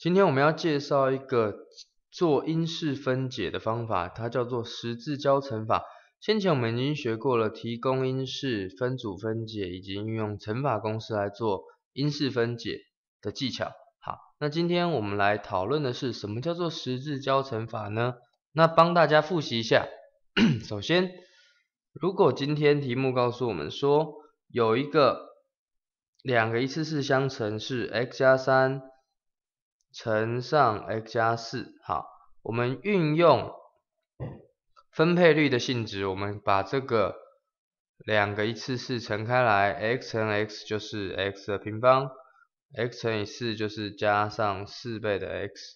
今天我们要介绍一个做因式分解的方法，它叫做十字交乘法。先前我们已经学过了提供因式、分组分解以及运用乘法公式来做因式分解的技巧。好，那今天我们来讨论的是什么叫做十字交乘法呢？那帮大家复习一下。首先，如果今天题目告诉我们说有两个一次式相乘是 x 加3乘上 x 加4，好，我们运用分配率的性质，我们把这个两个一次式乘开来 ，x 乘 x 就是 x 的平方 ，x 乘以4就是加上4倍的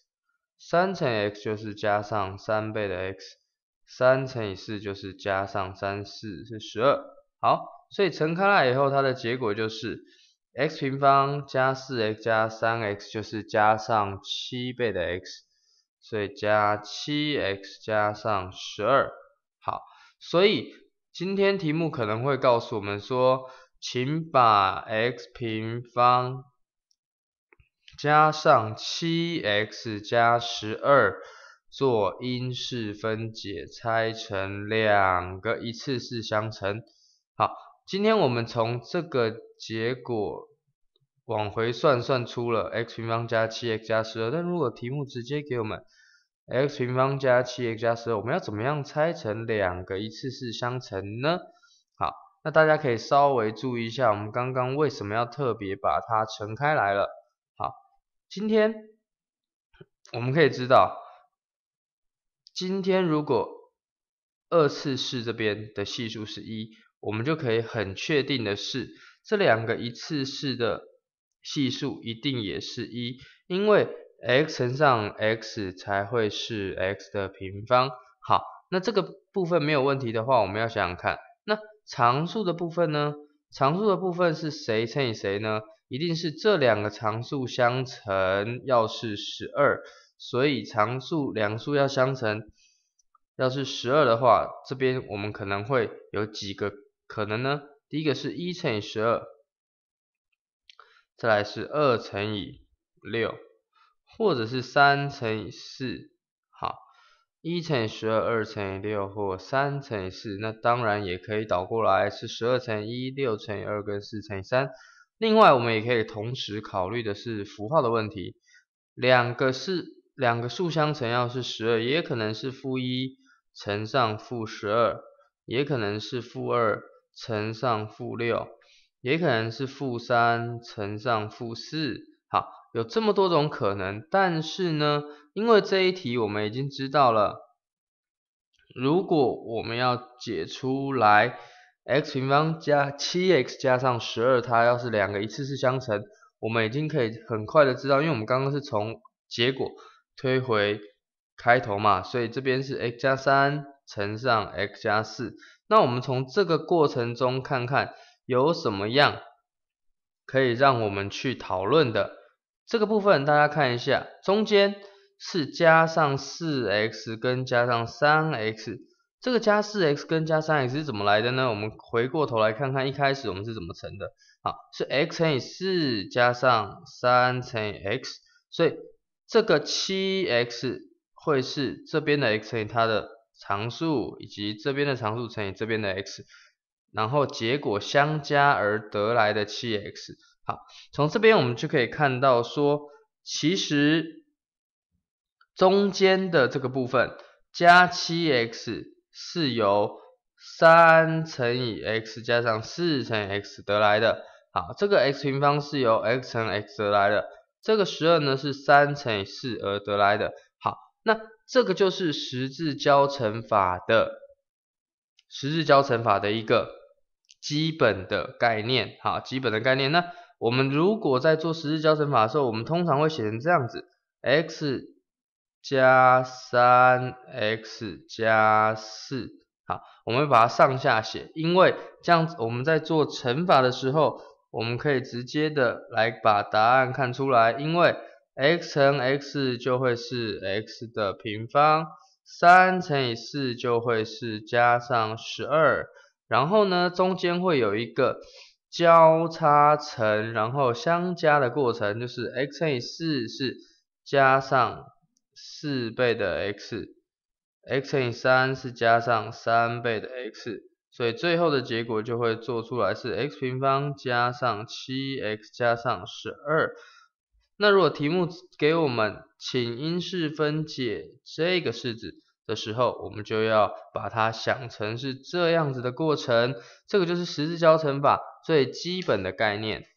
x，3乘以 x 就是加上3倍的 x，3乘以4就是加上3，4是12。好，所以乘开来以后，它的结果就是x 平方加 4x 加 3x 就是加上7倍的 x， 所以加 7x 加上12。好，所以今天题目可能会告诉我们说，请把 x 平方加上 7x 加12做因式分解，拆成两个一次式相乘。好，今天我们从这个结果往回算出了 x 平方加 7x 加12，但如果题目直接给我们 x 平方加 7x 加12，我们要怎么样拆成两个一次式相乘呢？好，那大家可以稍微注意一下，我们刚刚为什么要特别把它乘开来了。好，今天我们可以知道，今天如果二次式这边的系数是1，我们就可以很确定的是，这两个一次式的系数一定也是1，因为 x 乘上 x 才会是 x 的平方。好，那这个部分没有问题的话，我们要想想看，那常数的部分呢？常数的部分是谁乘以谁呢？一定是这两个常数相乘要是12，所以常数两数要相乘。要是12的话，这边我们可能会有几个可能呢？第一个是1乘以12，再来是2乘以6，或者是3乘以4。好，1乘以12，2乘以6，或3乘以4。那当然也可以倒过来，是12乘以1，6乘以2跟4乘以3。另外，我们也可以同时考虑的是符号的问题。两个数相乘要是12，也可能是-1乘上-12，也可能是-2乘上-6，也可能是-3乘上-4。好，有这么多种可能，但是呢，因为这一题我们已经知道了，如果我们要解出来 x 平方加 7x 加上12，它要是两个一次式相乘，我们已经可以很快的知道，因为我们刚刚是从结果推回开头嘛，所以这边是 x 加3乘上 x 加4。那我们从这个过程中看看有什么样可以让我们去讨论的。这个部分大家看一下，中间是加上 4x 跟加上 3x， 这个加 4x 跟加 3x 是怎么来的呢？我们回过头来看看一开始我们是怎么乘的。好，是 x 乘以4加上3乘以 x， 所以这个 7x 会是这边的 x 乘以它的常数，以及这边的常数乘以这边的 x， 然后结果相加而得来的 7x。好，从这边我们就可以看到说，其实中间的这个部分加 7x 是由3乘以 x 加上4乘以 x 得来的。好，这个 x 平方是由 x 乘 x 得来的，这个12呢是3乘以4而得来的。好，那这个就是十字交乘法的一个基本的概念。好，基本的概念。那我们如果在做十字交乘法的时候，我们通常会写成这样子 ：x 加3x 加4。好，我们会把它上下写，因为这样子我们在做乘法的时候，我们可以直接的来把答案看出来，因为 x 乘 x 就会是 x 的平方，3乘以4就会是加上12，然后呢中间会有一个交叉乘然后相加的过程，就是 x 乘以4是加上4倍的 x 乘以3是加上3倍的 x， 所以最后的结果就会做出来是 x 平方加上 7x 加上12。那如果题目给我们请因式分解这个式子的时候，我们就要把它想成是这样子的过程，这个就是十字交乘法最基本的概念。